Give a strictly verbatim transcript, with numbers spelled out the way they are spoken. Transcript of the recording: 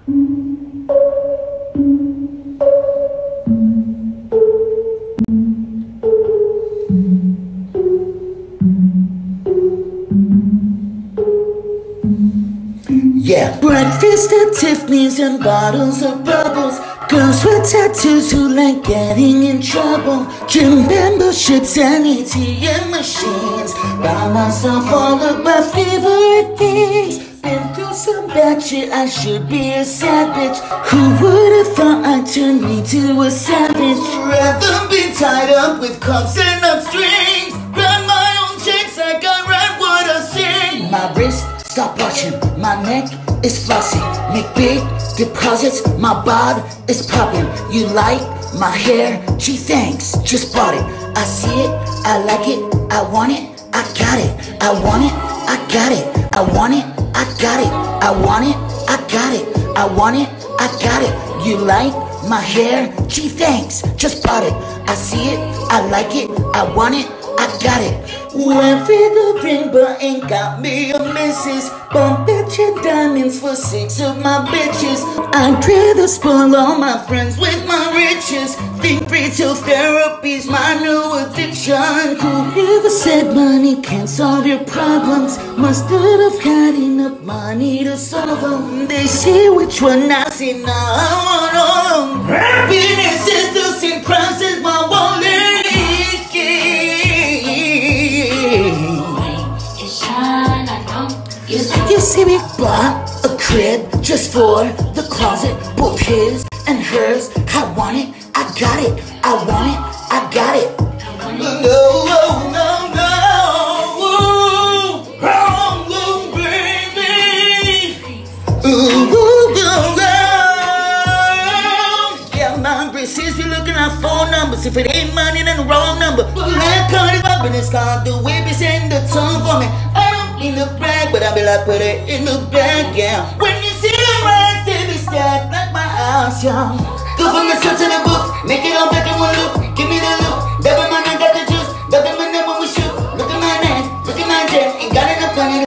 Yeah. Breakfast at Tiffany's and bottles of bubbles. Girls with tattoos who like getting in trouble. Gym memberships and A T M machines. Buy myself all of my favorite things. Been through some bad shit, I should be a sad bitch. Who would've thought I'd turn me to a savage? Rather be tied up with cups and not strings. Run my own checks like I write what I sing. My wrist, stop watching, my neck is flossy. Make big deposits, my bod is popping. You like my hair? Gee, thanks, just bought it. I see it, I like it, I want it, I got it. I want it, I got it, I want it, I got it. I want it, I got it, I want it, I got it. You like my hair? Gee, thanks, just bought it. I see it, I like it, I want it, I got it. Went for the ring but ain't got me a missus. Bump bitch and diamonds for six of my bitches. I'd rather spoil all my friends with my riches. Think retail therapy's my new addiction. Whoever said money can't solve your problems must not have had enough money to solve them. They say which one I say now I want all of them. Happiness is the same price as my wallet. You see me bought a crib just for the closet, both his and hers. I want it, I got it, I want it, I got it. No, no, no, no, ooh, oh, ooh, baby, ooh, ooh, ooh, ooh. Yeah, my braces, you looking at phone numbers. If it ain't money, then the wrong number. But I caught it up and it's called the way we sing the tone for me. In the brag, but I be like, put it in the bag, yeah. When you see the rags, they be stacked like my house, yeah. Go from the stuff to the booth, make it all back in one loop. Give me the loop, baby man, I got the juice. Baby man, when we shoot, look at my neck, look at my jet. Ain't got enough money